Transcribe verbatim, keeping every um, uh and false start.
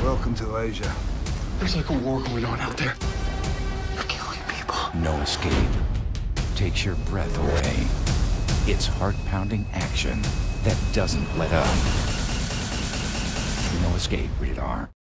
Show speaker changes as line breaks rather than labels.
Welcome to Asia.
There's like a war going on out there. They're killing people.
No escape. Takes your breath away. It's heart-pounding action that doesn't let up. No Escape, rated R.